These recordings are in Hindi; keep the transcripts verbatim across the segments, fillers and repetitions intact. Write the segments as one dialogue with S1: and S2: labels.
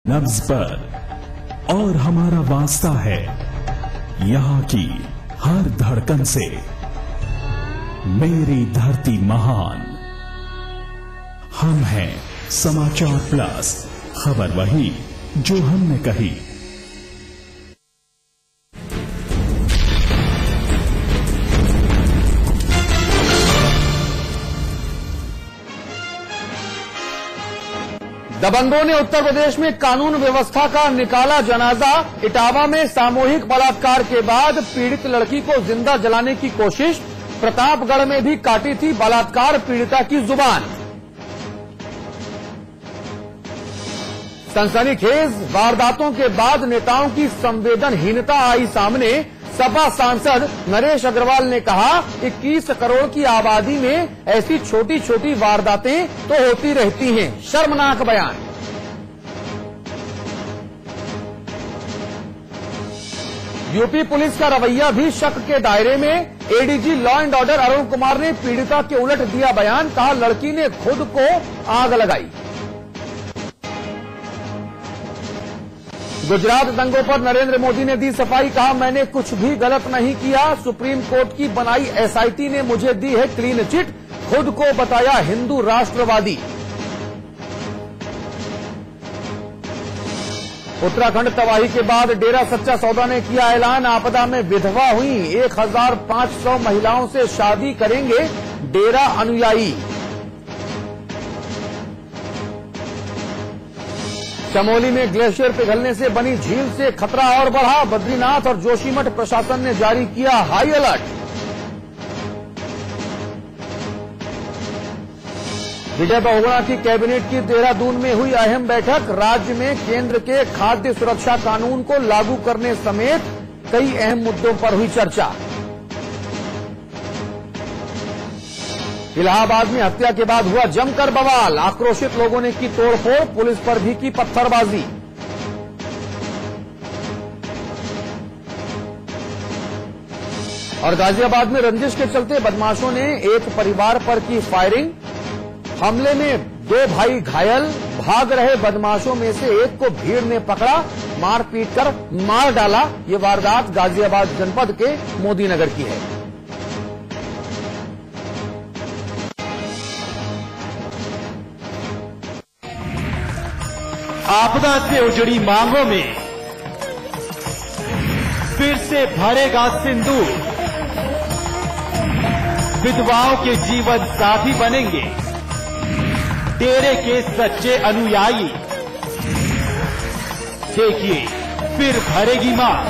S1: नब्ज पर और हमारा वास्ता है यहाँ की हर धड़कन से। मेरी धरती महान। हम हैं समाचार प्लस, खबर वही जो हमने कही।
S2: दबंगों ने उत्तर प्रदेश में कानून व्यवस्था का निकाला जनाजा। इटावा में सामूहिक बलात्कार के बाद पीड़ित लड़की को जिंदा जलाने की कोशिश। प्रतापगढ़ में भी काटी थी बलात्कार पीड़िता की जुबान। सनसनीखेज वारदातों के बाद नेताओं की संवेदनहीनता आई सामने। सपा सांसद नरेश अग्रवाल ने कहा, इक्कीस करोड़ की आबादी में ऐसी छोटी छोटी वारदातें तो होती रहती हैं। शर्मनाक बयान। यूपी पुलिस का रवैया भी शक के दायरे में। ADG law and order Arun Kumar ने पीड़िता के उलट दिया बयान। कहा, लड़की ने खुद को आग लगाई। गुजरात दंगों पर नरेंद्र मोदी ने दी सफाई। कहा, मैंने कुछ भी गलत नहीं किया। सुप्रीम कोर्ट की बनाई एसआईटी ने मुझे दी है क्लीन चिट। खुद को बताया हिंदू राष्ट्रवादी। उत्तराखंड तबाही के बाद डेरा सच्चा सौदा ने किया ऐलान। आपदा में विधवा हुई एक हजार पांच सौ महिलाओं से शादी करेंगे डेरा अनुयायी। चमोली में ग्लेशियर पिघलने से बनी झील से खतरा और बढ़ा। बद्रीनाथ और जोशीमठ प्रशासन ने जारी किया हाई अलर्ट। विजय बहुगुणा की कैबिनेट की देहरादून में हुई अहम बैठक। राज्य में केंद्र के खाद्य सुरक्षा कानून को लागू करने समेत कई अहम मुद्दों पर हुई चर्चा। इलाहाबाद में हत्या के बाद हुआ जमकर बवाल। आक्रोशित लोगों ने की तोड़फोड़, पुलिस पर भी की पत्थरबाजी। और गाजियाबाद में रंजिश के चलते बदमाशों ने एक परिवार पर की फायरिंग। हमले में दो भाई घायल। भाग रहे बदमाशों में से एक को भीड़ ने पकड़ा, मारपीट कर मार डाला। ये वारदात गाजियाबाद जनपद के मोदीनगर की है।
S3: आपदा से उजड़ी मांगों में फिर से भरेगा सिंदूर। विधवाओं के जीवन साथी बनेंगे डेरे के सच्चे अनुयायी। देखिए, फिर भरेगी मांग।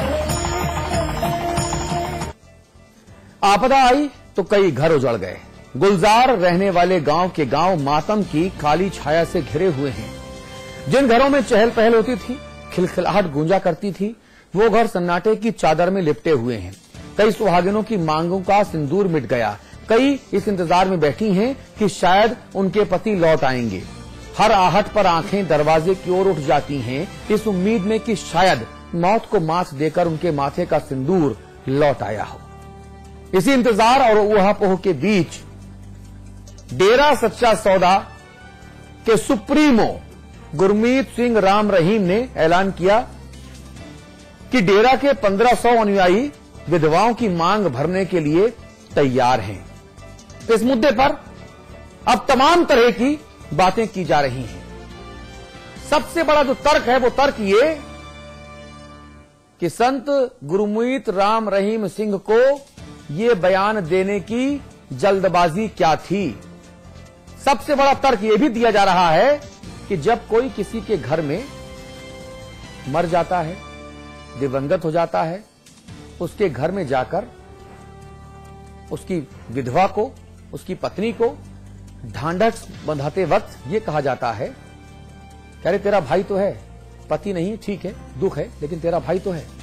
S2: आपदा आई तो कई घर उजड़ गए। गुलजार रहने वाले गांव के गांव मातम की काली छाया से घिरे हुए हैं। जिन घरों में चहल पहल होती थी, खिलखिलाहट गूंजा करती थी, वो घर सन्नाटे की चादर में लिपटे हुए हैं। कई सुहागिनों की मांगों का सिंदूर मिट गया। कई इस इंतजार में बैठी हैं कि शायद उनके पति लौट आएंगे। हर आहट पर आंखें दरवाजे की ओर उठ जाती हैं, इस उम्मीद में कि शायद मौत को मात देकर उनके माथे का सिंदूर लौट आया हो। इसी इंतजार और ऊहापोह के बीच डेरा सच्चा सौदा के सुप्रीमो गुरमीत सिंह राम रहीम ने ऐलान किया कि डेरा के पंद्रह सौ अनुयायी विधवाओं की मांग भरने के लिए तैयार हैं। इस मुद्दे पर अब तमाम तरह की बातें की जा रही हैं। सबसे बड़ा जो तर्क है वो तर्क ये कि संत गुरमीत राम रहीम सिंह को ये बयान देने की जल्दबाजी क्या थी। सबसे बड़ा तर्क यह भी दिया जा रहा है कि जब कोई किसी के घर में मर जाता है, दिवंगत हो जाता है, उसके घर में जाकर उसकी विधवा को, उसकी पत्नी को ढांढस बंधाते वक्त यह कहा जाता है, अरे तेरा भाई तो है, पति नहीं, ठीक है, दुख है, लेकिन तेरा भाई तो है।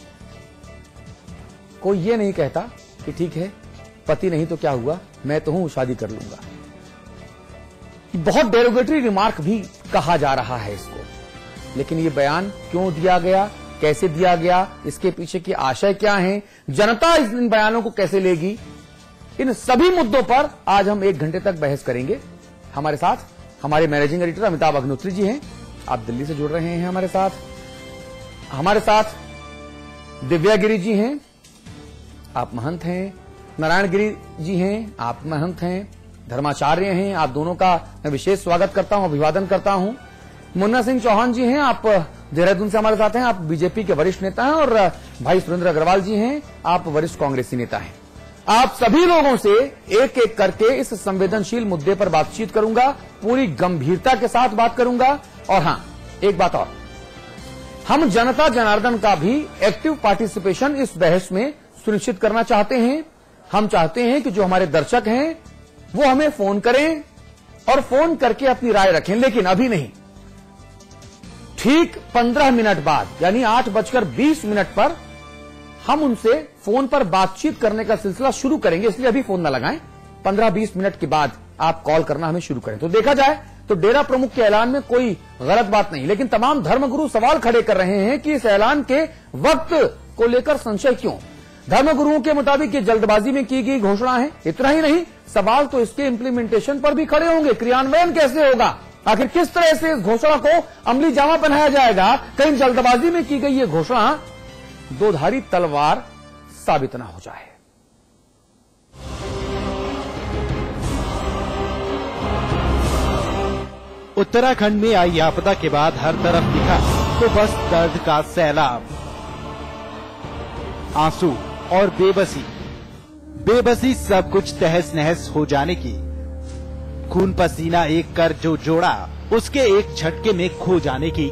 S2: कोई ये नहीं कहता कि ठीक है, पति नहीं तो क्या हुआ, मैं तो हूं, शादी कर लूंगा। बहुत डेरोगेटरी रिमार्क भी कहा जा रहा है इसको। लेकिन ये बयान क्यों दिया गया, कैसे दिया गया, इसके पीछे की आशय क्या है, जनता इन बयानों को कैसे लेगी, इन सभी मुद्दों पर आज हम एक घंटे तक बहस करेंगे। हमारे साथ हमारे मैनेजिंग एडिटर अमिताभ अग्निहोत्री जी हैं आप दिल्ली से जुड़ रहे हैं हमारे साथ। हमारे साथ दिव्या गिरी जी हैं, आप महंत हैं। नारायण गिरी जी हैं, आप महंत हैं। धर्माचार्य हैं, आप दोनों का मैं विशेष स्वागत करता हूं, अभिवादन करता हूं। मुन्ना सिंह चौहान जी हैं, आप देहरादून से हमारे साथ हैं, आप बीजेपी के वरिष्ठ नेता हैं। और भाई सुरेंद्र अग्रवाल जी हैं, आप वरिष्ठ कांग्रेसी नेता हैं। आप सभी लोगों से एक एक करके इस संवेदनशील मुद्दे पर बातचीत करूंगा, पूरी गंभीरता के साथ बात करूंगा। और हां, एक बात और, हम जनता जनार्दन का भी एक्टिव पार्टिसिपेशन इस बहस में सुनिश्चित करना चाहते हैं। हम चाहते हैं कि जो हमारे दर्शक हैं वो हमें फोन करें और फोन करके अपनी राय रखें, लेकिन अभी नहीं। ठीक पंद्रह मिनट बाद यानी आठ बजकर बीस मिनट पर हम उनसे फोन पर बातचीत करने का सिलसिला शुरू करेंगे, इसलिए अभी फोन न लगाएं। पंद्रह बीस मिनट के बाद आप कॉल करना हमें शुरू करें। तो देखा जाए तो डेरा प्रमुख के ऐलान में कोई गलत बात नहीं, लेकिन तमाम धर्मगुरु सवाल खड़े कर रहे हैं कि इस ऐलान के वक्त को लेकर संशय क्यों। धर्मगुरुओं के मुताबिक ये जल्दबाजी में की गई घोषणा है। इतना ही नहीं, सवाल तो इसके इम्प्लीमेंटेशन पर भी खड़े होंगे। क्रियान्वयन कैसे होगा, आखिर किस तरह से इस घोषणा को अमली जामा पहनाया जाएगा। कहीं जल्दबाजी में की गई ये घोषणा दोधारी तलवार साबित न हो जाए।
S3: उत्तराखंड में आई आपदा के बाद हर तरफ दिखा तो बस दर्द का सैलाब, आंसू और बेबसी। बेबसी सब कुछ तहस नहस हो जाने की, खून पसीना एक कर जो जोड़ा उसके एक झटके में खो जाने की।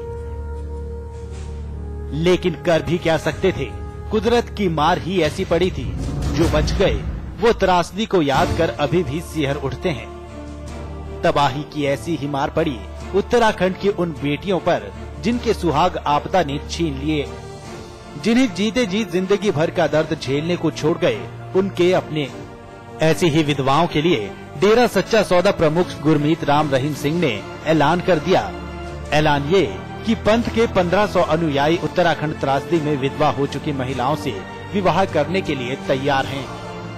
S3: लेकिन कर भी क्या सकते थे, कुदरत की मार ही ऐसी पड़ी थी। जो बच गए वो त्रासदी को याद कर अभी भी सिहर उठते हैं। तबाही की ऐसी ही मार पड़ी उत्तराखंड की उन बेटियों पर जिनके सुहाग आपदा ने छीन लिए, जिन्हें जीते जी जिंदगी भर का दर्द झेलने को छोड़ गए उनके अपने। ऐसी ही विधवाओं के लिए डेरा सच्चा सौदा प्रमुख गुरमीत राम रहीम सिंह ने ऐलान कर दिया। ऐलान ये कि पंथ के पंद्रह सौ अनुयायी उत्तराखंड त्रासदी में विधवा हो चुकी महिलाओं से विवाह करने के लिए तैयार हैं।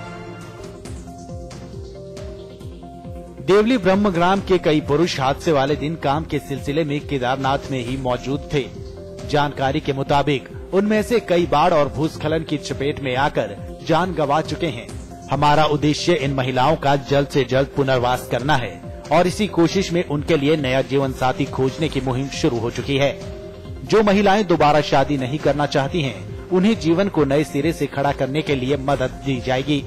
S3: देवली ब्रह्मग्राम के कई पुरुष हादसे वाले दिन काम के सिलसिले में केदारनाथ में ही मौजूद थे। जानकारी के मुताबिक उनमें से कई बाढ़ और भूस्खलन की चपेट में आकर जान गंवा चुके हैं। हमारा उद्देश्य इन महिलाओं का जल्द से जल्द पुनर्वास करना है और इसी कोशिश में उनके लिए नया जीवन साथी खोजने की मुहिम शुरू हो चुकी है। जो महिलाएं दोबारा शादी नहीं करना चाहती हैं, उन्हें जीवन को नए सिरे से खड़ा करने के लिए मदद दी जाएगी।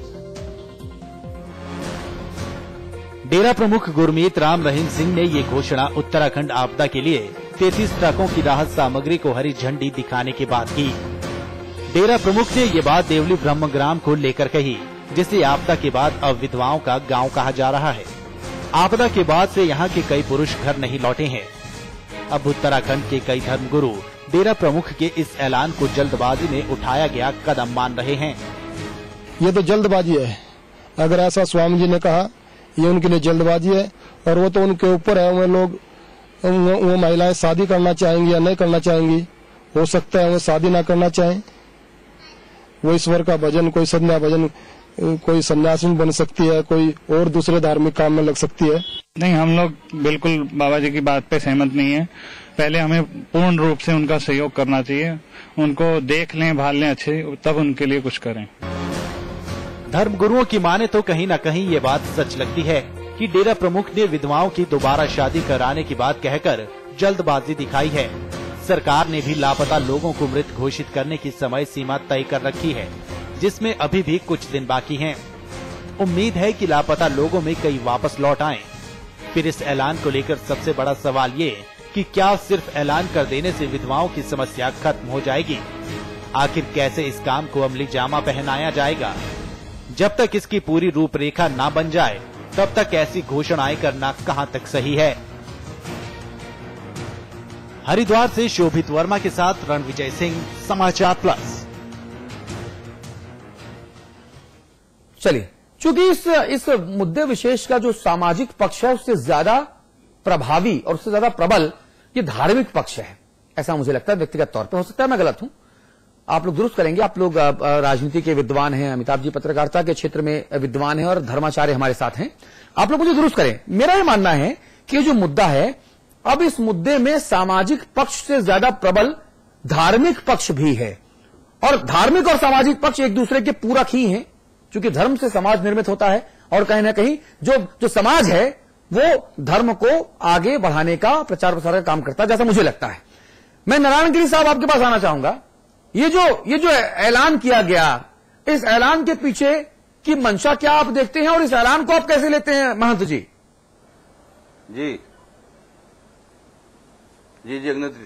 S3: डेरा प्रमुख गुरमीत राम रहीम सिंह ने ये घोषणा उत्तराखंड आपदा के लिए तैंतीस ट्रकों की राहत सामग्री को हरी झंडी दिखाने के बाद की। डेरा प्रमुख ने ये बात देवली ब्रह्मग्राम को लेकर कही, जिसे आपदा के बाद अब विधवाओं का गांव कहा जा रहा है। आपदा के बाद से यहाँ के कई पुरुष घर नहीं लौटे हैं। अब उत्तराखंड के कई धर्मगुरु डेरा प्रमुख के इस ऐलान को जल्दबाजी में उठाया गया कदम मान रहे हैं।
S4: ये तो जल्दबाजी है। अगर ऐसा स्वामी जी ने कहा, ये उनके लिए जल्दबाजी है और वो तो उनके ऊपर है। वो लोग वो महिलाएं शादी करना चाहेंगी या नहीं करना चाहेंगी, हो सकता है वो शादी ना करना चाहें। वो ईश्वर का भजन, कोई संध्या भजन, कोई सन्यासी बन सकती है, कोई और दूसरे धार्मिक काम में लग सकती है।
S5: नहीं, हम लोग बिल्कुल बाबा जी की बात पे सहमत नहीं है। पहले हमें पूर्ण रूप से उनका सहयोग करना चाहिए। उनको देख लें, भाल लें अच्छे, तब उनके लिए कुछ करें।
S3: धर्मगुरुओं की माने तो कहीं न कहीं ये बात सच लगती है कि डेरा प्रमुख ने विधवाओं की दोबारा शादी कराने की बात कहकर जल्दबाजी दिखाई है। सरकार ने भी लापता लोगों को मृत घोषित करने की समय सीमा तय कर रखी है, जिसमें अभी भी कुछ दिन बाकी हैं। उम्मीद है कि लापता लोगों में कई वापस लौट आएं। फिर इस ऐलान को लेकर सबसे बड़ा सवाल ये कि क्या सिर्फ ऐलान कर देने से विधवाओं की समस्या खत्म हो जाएगी? आखिर कैसे इस काम को अमली जामा पहनाया जाएगा? जब तक इसकी पूरी रूपरेखा ना बन जाए, तब तक ऐसी घोषणाएं करना कहां तक सही है? हरिद्वार से शोभित वर्मा के साथ रणविजय सिंह, समाचार प्लस।
S2: चलिए, चूंकि इस इस मुद्दे विशेष का जो सामाजिक पक्ष है उससे ज्यादा प्रभावी और उससे ज्यादा प्रबल ये धार्मिक पक्ष है, ऐसा मुझे लगता है व्यक्तिगत तौर पर। हो सकता है मैं गलत हूं, आप लोग दुरुस्त करेंगे। आप लोग राजनीति के विद्वान हैं, अमिताभ जी पत्रकारिता के क्षेत्र में विद्वान हैं और धर्माचार्य हमारे साथ हैं। आप लोग मुझे दुरुस्त करें। मेरा ये मानना है कि ये जो मुद्दा है अब इस मुद्दे में सामाजिक पक्ष से ज्यादा प्रबल धार्मिक पक्ष भी है, और धार्मिक और सामाजिक पक्ष एक दूसरे के पूरक ही हैं, क्योंकि धर्म से समाज निर्मित होता है, और कहीं ना कहीं जो जो समाज है वो धर्म को आगे बढ़ाने का, प्रचार प्रसार का काम करता है, जैसा मुझे लगता है। मैं नारायण गिरी साहब आपके पास आना चाहूंगा। ये जो ये जो ऐलान किया गया, इस ऐलान के पीछे की मंशा क्या आप देखते हैं, और इस ऐलान को आप कैसे लेते हैं महंत जी?
S6: जी जी जी अग्निहोत्री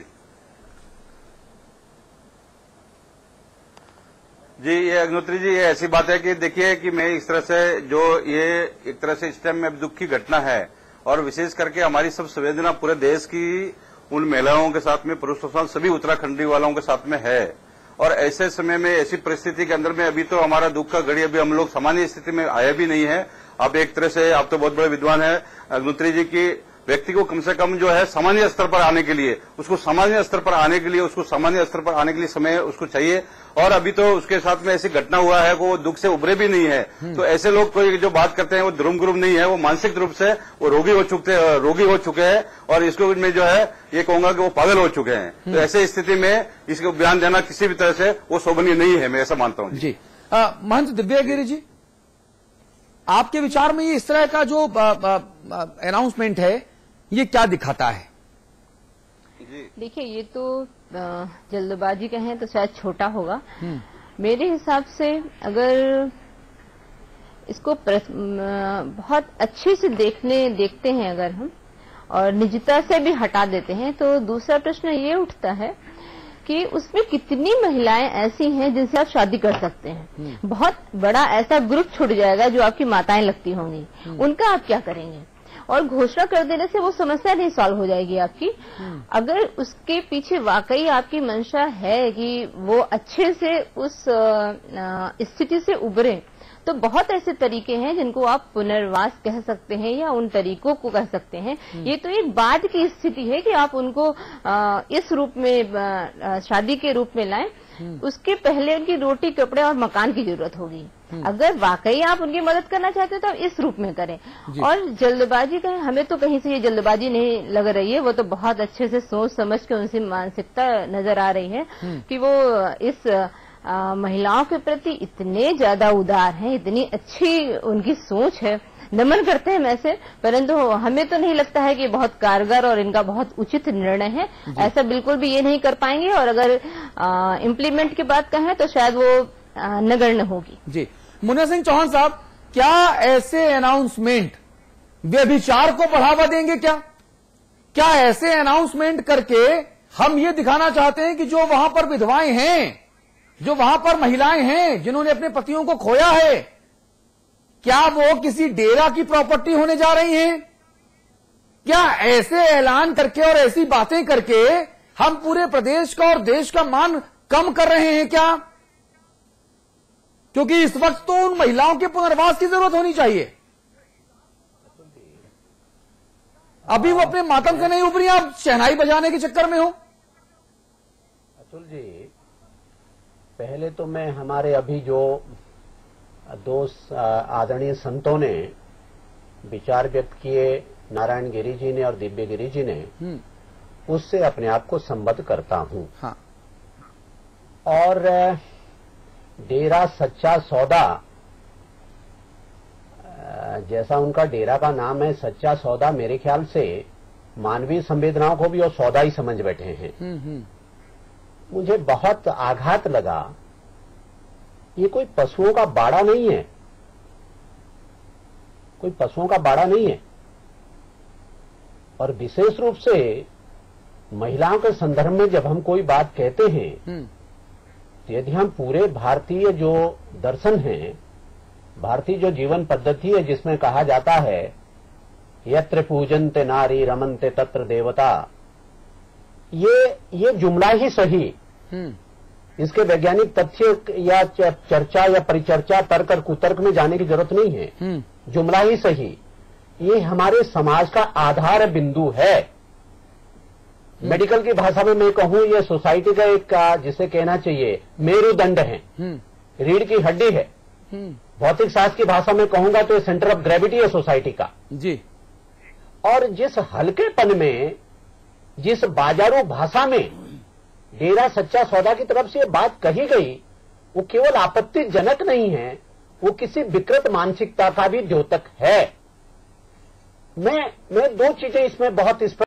S6: जी ये अग्निहोत्री जी, ये ऐसी बात है कि देखिए कि मैं इस तरह से जो ये एक तरह से इस टाइम में दुख की घटना है, और विशेष करके हमारी सब संवेदना पूरे देश की उन महिलाओं के साथ में, पुरुषों के साथ, सभी उत्तराखंडी वालों के साथ में है। और ऐसे समय में, ऐसी परिस्थिति के अंदर में अभी तो हमारा दुख का घड़ी, अभी हम लोग सामान्य स्थिति में आया भी नहीं है। आप एक तरह से, आप तो बहुत बड़े विद्वान है अग्निहोत्री जी, की व्यक्ति को कम से कम जो है सामान्य स्तर पर आने के लिए, उसको सामान्य स्तर पर आने के लिए उसको सामान्य स्तर पर आने के लिए समय उसको चाहिए। और अभी तो उसके साथ में ऐसी घटना हुआ है वो दुख से उभरे भी नहीं है। तो ऐसे लोग कोई जो बात करते हैं वो ध्रुम गुरुम नहीं है, वो मानसिक रूप से वो रोगी हो चुके रोगी हो चुके हैं, और इसको में जो है ये कहूंगा कि वो पागल हो चुके हैं। तो ऐसे स्थिति में इसको बयान देना किसी भी तरह से वो शोभनीय नहीं है, मैं ऐसा मानता हूँ। जी
S2: महंत दिव्यागिरी जी, आपके विचार में ये इस तरह का जो अनाउंसमेंट है ये क्या दिखाता है?
S7: देखिए, ये तो जल्दबाजी कहें तो शायद छोटा होगा। मेरे हिसाब से अगर इसको बहुत अच्छे से देखने देखते हैं अगर हम, और निजता से भी हटा देते हैं, तो दूसरा प्रश्न ये उठता है कि उसमें कितनी महिलाएं ऐसी हैं जिनसे आप शादी कर सकते हैं। बहुत बड़ा ऐसा ग्रुप छूट जाएगा जो आपकी माताएं लगती होंगी, उनका आप क्या करेंगे? और घोषणा कर देने से वो समस्या नहीं सॉल्व हो जाएगी आपकी। अगर उसके पीछे वाकई आपकी मंशा है कि वो अच्छे से उस स्थिति से उभरे, तो बहुत ऐसे तरीके हैं जिनको आप पुनर्वास कह सकते हैं या उन तरीकों को कह सकते हैं। ये तो एक बाद की स्थिति है कि आप उनको इस रूप में शादी के रूप में लाएं। उसके पहले उनकी रोटी, कपड़े और मकान की जरूरत होगी। अगर वाकई आप उनकी मदद करना चाहते हो तो आप इस रूप में करें। और जल्दबाजी का, हमें तो कहीं से ये जल्दबाजी नहीं लग रही है, वो तो बहुत अच्छे से सोच समझ के उनकी मानसिकता नजर आ रही है कि वो इस आ, महिलाओं के प्रति इतने ज्यादा उदार हैं, इतनी अच्छी उनकी सोच है, नमन करते हैं वैसे, परंतु हमें तो नहीं लगता है कि बहुत कारगर और इनका बहुत उचित निर्णय है। ऐसा बिल्कुल भी ये नहीं कर पाएंगे, और अगर इम्प्लीमेंट की बात कहें तो शायद वो नगण्य होगी।
S2: जी मुन्ना सिंह चौहान साहब, क्या ऐसे अनाउंसमेंट व्यभिचार को बढ़ावा देंगे? क्या क्या ऐसे अनाउंसमेंट करके हम ये दिखाना चाहते हैं कि जो वहां पर विधवाएं हैं, जो वहां पर महिलाएं हैं जिन्होंने अपने पतियों को खोया है, क्या वो किसी डेरा की प्रॉपर्टी होने जा रही हैं? क्या ऐसे ऐलान करके और ऐसी बातें करके हम पूरे प्रदेश का और देश का मान कम कर रहे हैं क्या? क्योंकि इस वक्त तो उन महिलाओं के पुनर्वास की जरूरत होनी चाहिए। अभी वो अपने मातम से नहीं उभरी, आप शहनाई बजाने के चक्कर में हो।
S8: अतुल जी, पहले तो मैं हमारे अभी जो दो आदरणीय संतों ने विचार व्यक्त किए, नारायण गिरी जी ने और दिव्य गिरी जी ने, उससे अपने आप को संबद्ध करता हूं।
S2: हाँ।
S8: और डेरा सच्चा सौदा, जैसा उनका डेरा का नाम है सच्चा सौदा, मेरे ख्याल से मानवीय संवेदनाओं को भी और सौदा ही समझ बैठे हैं। मुझे बहुत आघात लगा। ये कोई पशुओं का बाड़ा नहीं है, कोई पशुओं का बाड़ा नहीं है। और विशेष रूप से महिलाओं के संदर्भ में जब हम कोई बात कहते हैं, तो यदि हम पूरे भारतीय जो दर्शन है, भारतीय जो जीवन पद्धति है, जिसमें कहा जाता है यत्र पूजन्ते नारी रमन्ते तत्र देवता, ये ये जुमला ही सही, इसके वैज्ञानिक तथ्य या चर्चा या परिचर्चा, तर्क और कुतर्क में जाने की जरूरत नहीं है। जुमला ही सही, ये हमारे समाज का आधार बिंदु है। मेडिकल की भाषा में मैं कहूं, ये सोसाइटी का एक का जिसे कहना चाहिए मेरुदंड है, रीढ़ की हड्डी है। भौतिक शास्त्र की भाषा में कहूंगा तो ये सेंटर ऑफ ग्रेविटी है सोसाइटी का।
S2: जी।
S8: और जिस हल्केपन में जिस बाजारू भाषा में डेरा सच्चा सौदा की तरफ से ये बात कही गई, वो केवल आपत्तिजनक नहीं है, वो किसी विकृत मानसिकता का भी द्योतक है। मैं मैं दो चीजें इसमें बहुत स्पष्ट